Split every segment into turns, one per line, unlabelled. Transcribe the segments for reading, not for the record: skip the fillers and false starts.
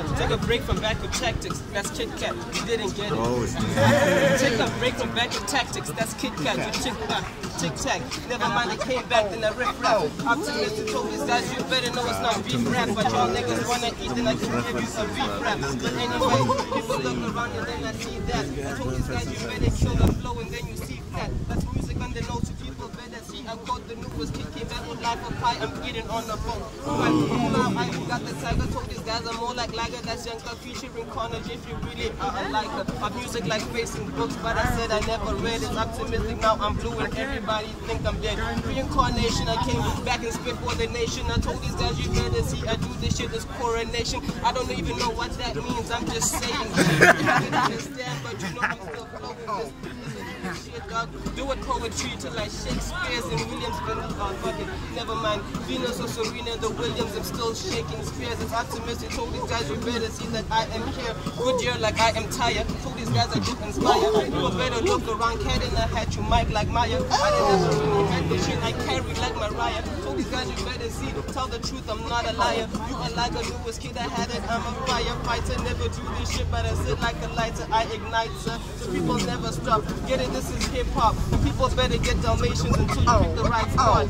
Take a break from backward tactics, that's Kit Kat, you didn't get it. Take a break from backward tactics, that's Kit Kat, you tic tac. Never mind, I came back, then I riff rap. Optimistic told these guys, you better know it's not beef rap. But y'all niggas wanna eat, then I can give you some beef rap. But anyway, people look around and then I see that. I told these guys, you better kill the flow and then you see flat. That's music on the notes, you people better see. I caught the newest kid, came back with life of pie, I'm eating on the phone. Now I got the tiger, told these guys I'm more like Lager. That's young club featuring Carnage if you really are a liker. Of music like facing books, but I said I never read it. Optimistic, now I'm blue and everybody think I'm dead. Reincarnation, I came back and spit for the nation. I told these guys you better see I do this shit, this coronation. I don't even know what that means, I'm just saying. You can understand, but you know I'm still flowing this shit, dog. Do it poetry to like Shakespeare's and Williams. Fuck it, never mind. Venus or Serena, the Williams, I'm still shaking spears. It's optimistic, told these guys you better see that I am here. Good year like I am tired. Told these guys I do inspire. You better look around, cat in a hat, you mic like Maya. I never really had the shit I carry like Mariah. Told these guys you better see, tell the truth, I'm not a liar. You are like a newest kid, I had it, I'm a firefighter. Never do this shit, but I sit like a lighter, I ignite, sir. So people never stop. Get it, this is hip hop. People better get Dalmatians until you pick the right spot.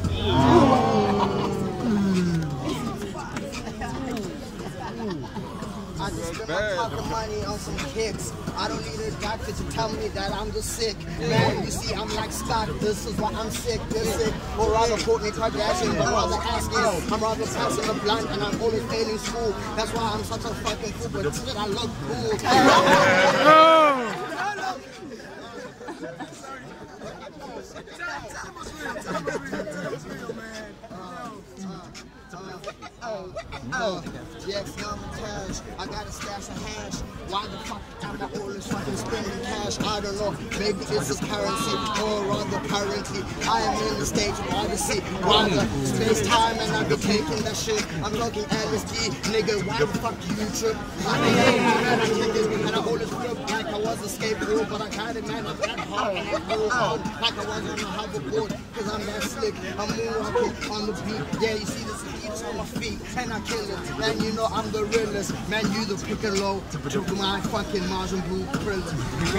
I just spent my pocket money on some kicks. I don't need a doctor to tell me that I'm just sick. Man, you see, I'm like Scott. This is why I'm sick. This sick. Or rather, Courtney Kardashian, but rather asking. I'm rather passing the blunt and I'm only failing school. That's why I'm such a fucking fool, but shit, I look cool. Yes, now I'm cash. I got a stash of hash. Why the fuck am I always fucking spending cash? I don't know. Maybe it's a currency, or rather currently I am in the stage of odyssey. Rather space time, and I be taking that shit. I'm talking LSD, nigga. Why the fuck you trip? I kick it, and I always flip like I was a skateboard, but I got it, man. I'm that hard, and I go hard like I was on a hoverboard. Cause I'm that slick. I'm moonwalking on the beat. Yeah, you see this beats on my feet, and I kill it. Man, you know I'm the realest. Man, you the piccolo to my fucking Martian blue thriller.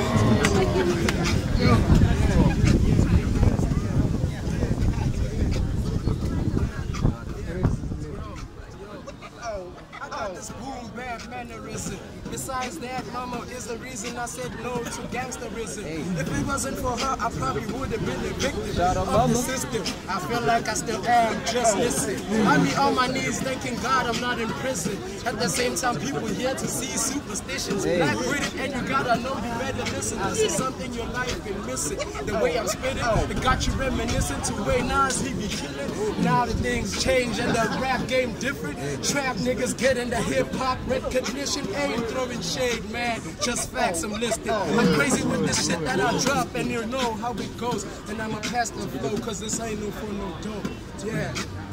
I got this boom bap mannerism. Besides that, mama is the reason I said no to gangsterism. If it wasn't for her, I probably would have been a victim of the system. I feel like I still am, just listen. I be on my knees thanking God I'm not in prison. At the same time, people here to see superstitions. Black with it, and you gotta know you better listen. This is something your life been missing. The way I'm spitting, it got you reminiscent to way Nas he be killing. Now the things change and the rap game different. Trap niggas getting the hip hop recognition. Ain't throwing shade, man. Just facts I'm listed. I'm crazy with this shit that I drop, and you know how it goes. And I'ma pass the flow, cause this ain't no for no dope. Yeah.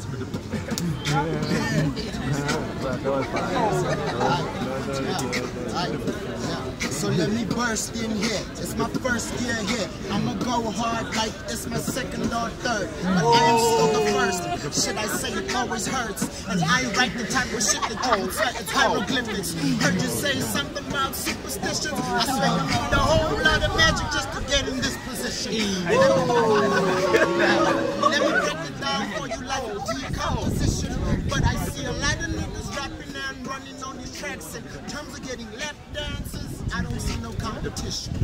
So let me burst in here. It's my first year here. I'ma go hard like it's my second or third. But I am still the first. Shit I say it always hurts. And I write the type of shit that you would say it's hieroglyphics. Heard you say something about superstitions. I swear you need a whole lot of magic just to get in this position. Let me break it down for you like a decomposition. But I see a lot of niggas rapping and running on these tracks. In terms of getting lap dances, I don't see no competition.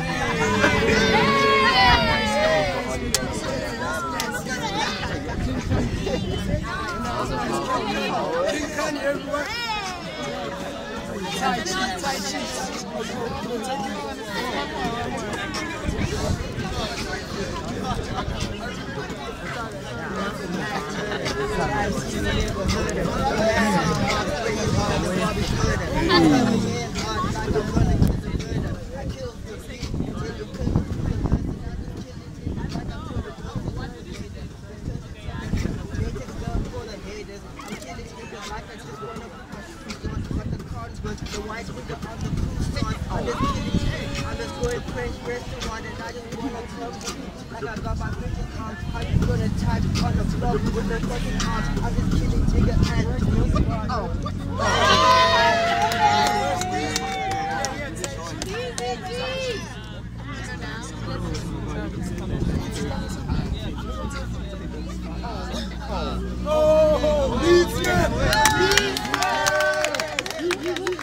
The whites with the other I'm just going French restaurant and I just want to tell you like I got my vision on. How you gonna type on the floor with the fucking arms? I'm just kidding, nigga, and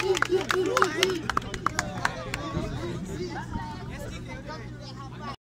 Hey.